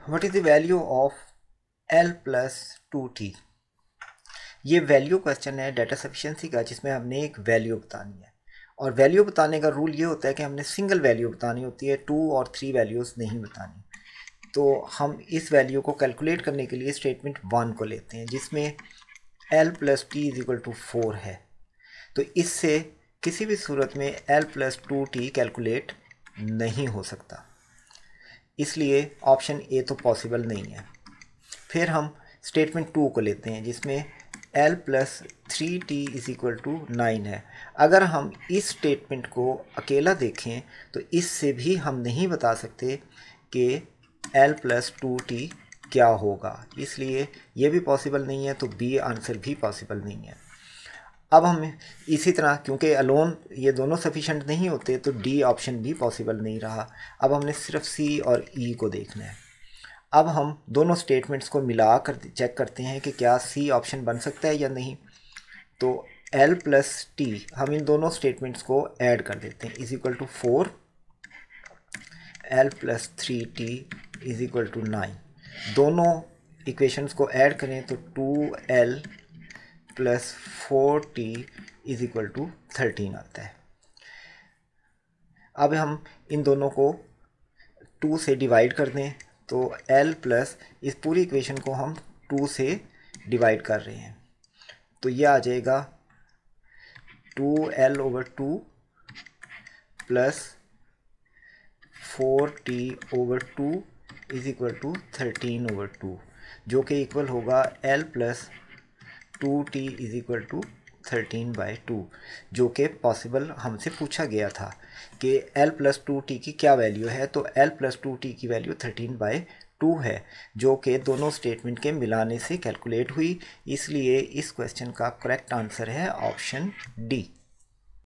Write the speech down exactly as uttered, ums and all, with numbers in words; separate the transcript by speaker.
Speaker 1: What is the value of L plus two T. ये value question है data sufficiency का, जिसमें हमने एक वैल्यू बतानी है। और वैल्यू बताने का रूल ये होता है कि हमने सिंगल वैल्यू बतानी होती है, टू और थ्री वैल्यूज़ नहीं बतानी। तो हम इस वैल्यू को कैलकुलेट करने के लिए स्टेटमेंट वन को लेते हैं, जिसमें L plus T is equal to four है। तो इससे किसी भी सूरत में L plus two T calculate नहीं हो सकता, इसलिए ऑप्शन ए तो पॉसिबल नहीं है। फिर हम स्टेटमेंट टू को लेते हैं, जिसमें L plus three T is equal to nine है। अगर हम इस स्टेटमेंट को अकेला देखें तो इससे भी हम नहीं बता सकते कि एल प्लस टू टी क्या होगा, इसलिए ये भी पॉसिबल नहीं है, तो बी आंसर भी पॉसिबल नहीं है। अब हम इसी तरह, क्योंकि अलोन ये दोनों सफिशेंट नहीं होते, तो डी ऑप्शन भी पॉसिबल नहीं रहा। अब हमने सिर्फ सी और ई को देखना है। अब हम दोनों स्टेटमेंट्स को मिला कर चेक करते हैं कि क्या सी ऑप्शन बन सकता है या नहीं। तो एल प्लस टी, हम इन दोनों स्टेटमेंट्स को ऐड कर देते हैं, is equal to four, L plus three T is equal to nine. दोनों इक्वेशंस को ऐड करें तो two L plus four T is equal to thirteen आता है। अब हम इन दोनों को टू से डिवाइड कर दें, तो L प्लस इस पूरी इक्वेशन को हम टू से डिवाइड कर रहे हैं, तो ये आ जाएगा two L over two plus four T over two is equal to thirteen over two, जो कि इक्वल होगा L plus two T is equal to thirteen by two, जो कि पॉसिबल हमसे पूछा गया था कि L प्लस टू टी की क्या वैल्यू है। तो L प्लस टू टी की वैल्यू थर्टीन बाई टू है, जो कि दोनों स्टेटमेंट के मिलाने से कैलकुलेट हुई। इसलिए इस क्वेश्चन का करेक्ट आंसर है ऑप्शन डी।